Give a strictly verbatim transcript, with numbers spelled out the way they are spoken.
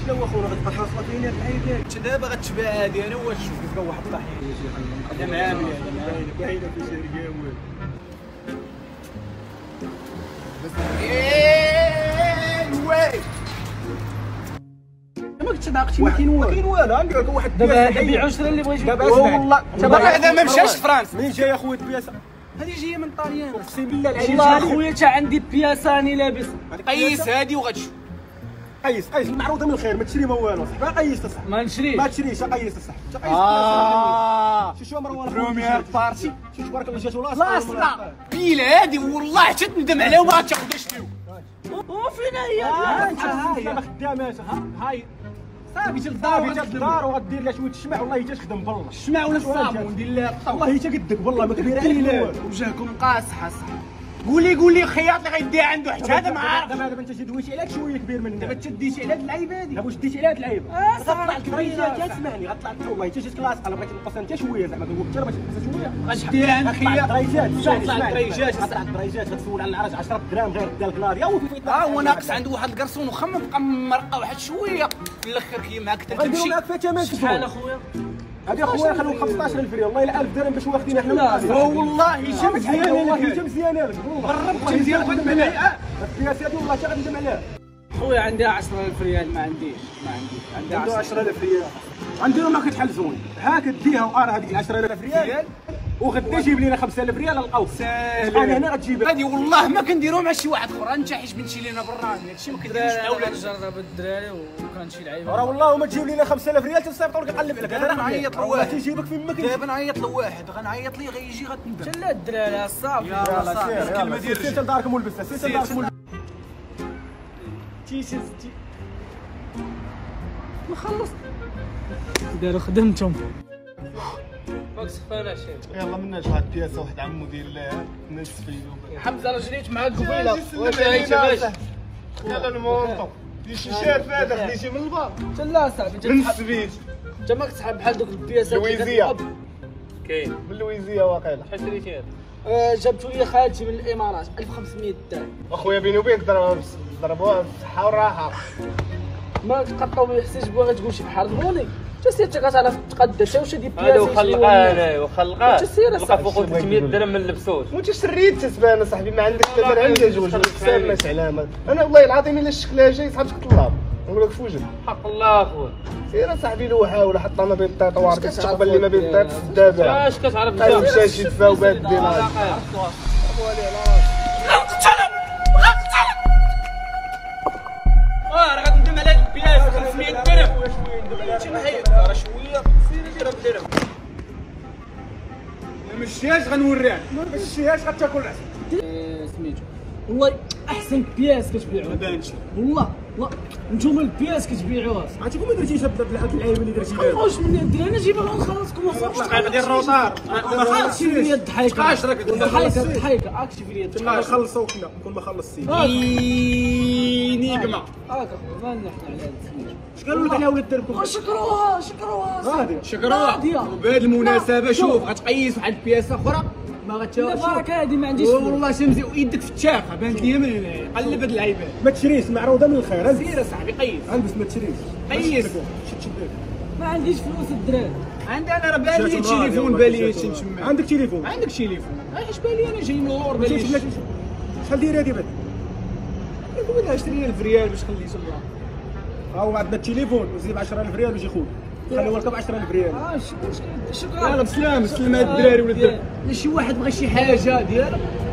شنو هو خونا غتبقى حاصله فينا العيبات؟ انت دابا غتشبع هادي انا واش شوف كان واحد الضحيه يا شيخ هذا معامل هذا باينه باينه في شرقه والو وي ما كنتش ضاقتي ما كاين والو ما كاين والو عندك واحد دابا بيع عشرة اللي بغيتي دابا والله هذا ما مشاش فرنسا منين جاي اخويا البياسه؟ هذه جايه من طاليان اقسم بالله العلي والله اخويا تا عندي بياسه راني لابس. قيس هادي وغتشوف قيس قيس المعروضه من الخير ما تشري ما والو صح ما قيس صح ما نشريش ما تشريش قيس صح قيس اه شو شو مروان بروميير بارتي شو تبارك الله جات ولا لا اصلا بيلا هادي والله حتى تندم عليها وما غاتاخذهاش فيهم وفين هي؟ ها انت ها هي خدامات هاي صافي جا للدار جا للدار وغدير لها شويه الشمع والله حتى تخدم بالله الشمع ولا الصابون دير لها والله حتى قدك والله ما كبير عليك وجهكم قاصحه صح قولي قولي خياط اللي غيديها عنده حتى هذا ما عارف دابا دابا انت دويتي عليك شويه كبير من دابا تشديتي على هاد اللعيبه هادي دابا واش ديتي على هاد اللعيبه غطلع الكريزات اسمعني غطلع والله حتى جات كلاس انا بغيت نقص انت شويه زعما كنقول حتى بغيت نقص شويه غتديها عند خياط دريجات غطلع الدريجات غطلع الدريجات غتسول على العرج عشرة دراهم غير دالك نار يا ودي اه هو ناقص عنده واحد القرصون وخم بقى مرقه واحد شويه في الاخر كي معاك غنديرو تمشي معاك فيها ثمن شحال اخويا؟ هذه اخويا خلوك خمسطاش ألف ريال والله الا ألف درهم باش واخدين حنا والله هشام مزيان والله هشام مزيان لك والله بالرب مزيان غندم عليها السياسه هذه والله حتى غندم عليها خويا عندي عشرة آلاف ريال ما عنديش ما عنديش عندي عنده عشرة عشرة آلاف ريال عندنا ما كتحلزون هاك ديها وارى هذيك عشرة آلاف ريال وغدا جيب لنا خمسة آلاف ريال نلقاو ساهل انا هنا غتجيب هادي والله ما كنديرو مع شي واحد اخر انت حيت بنتي لينا برا هادشي ما كنديروش مع ولاد نجرب الدراري وكان شي لعيبه راه والله ما تجيب لنا خمسة آلاف ريال تنصيفطوا لك يقلب عليك دابا نعيط لواحد تيجيبك فين ما كنت دابا نعيط لواحد غنعيط ليه غيجي غتندم لا الدراري صافي يلاه سير الكلمة ديال سير سير لداركم ولبسها سير لداركم ولبسها تيشي ما خلصت داروا خدمتهم ما كسفاناش يلا منا شحال بياسه واحد عمو ديال نص فيديو حمزه راه جريت معاك قبيله واش عايشه باش يلا المونطو دي شي شارف هذا خديتي من البار حتى لا صاحبي من السبيل انت ماك تسحب بحال دوك البياسات لويزيا. كاين من لويزيا واقيلا شحال شريتي هذا؟ جابتو لي خالتي من الامارات ألف وخمسمية درهم اخويا بيني وبينك ضربوها ضربوها بالصحه والراحه ما تقطعوا بيه حتى جبوها تقول شي بحال ضروني حتى سير تعرف تقدى حتى واش هادي هذا بياسه وخلقاه وخلقاه تسير لقى فوق ثلاثمية درهم من اللبسوس وانت شريت تسبان صاحبي ما عندك ثمن عندي جوج حساب ماشي علامه انا والله العظيم الا شكلها جاي صحابك طلاب نقول لك في وجهك حق الله اخويا سير صاحبي لوحه ولا حطها ما بين الطيط وعرفتي تقبل اللي ما بين الطيط الدابه اش كتعرف طيب مشى شي دفاو بهاد الدينار اه راه غندم على هاد البياس خمسمية درهم انت محيد راه شويه سير دير درهم ما مشيهاش غنوريها ما مشيهاش غتاكل العسل سميتو والله احسن بياس كتبيعوها ما بانش والله والله نتوما البياس كتبيعوها عرفتيكم ما درتيش هاد اللعيبه اللي درتي دابا واش مني ندير انا جيبها ونخلصكم وصافي دقيقه ديال الروطار ما اكشف لي الضحيكه عاش راك الضحيكه الضحيكه اكشف لي ما الضحيكه نخلصوا كنا نكون ما خلصتي نيقما هاكا ما نحن على هذا السميتو اش قالوا لك على ولاد دربكم شكروها شكروها غادي شكروها وبهذه المناسبه شوف غتقيس واحد البياسه اخرى ما غتشوفش البركه هذه ما عنديش والله شمسي ويدك في التاخه بانت لي من هنايا قلب هاد اللعيبات ما تشريش معروضه من الخير سير اصاحبي قيس البس ما تشريش قيس شد شدك ما عنديش فلوس الدراري عندي انا راه بالي التليفون بالي نشمع عندك تليفون عندك تليفون اش بالي انا جاي من اللور بالي شحال داير هادي بعد نقول لها اشتري ألف ريال باش خليه تما ها هو عندنا التليفون وزيد ب عشرة آلاف ريال ويجي خويا خليه ولك ب عشرة آلاف ريال اه شكرا يلا بسلام سلم هاد الدراري ولاد شي واحد بغى شي حاجه ديالك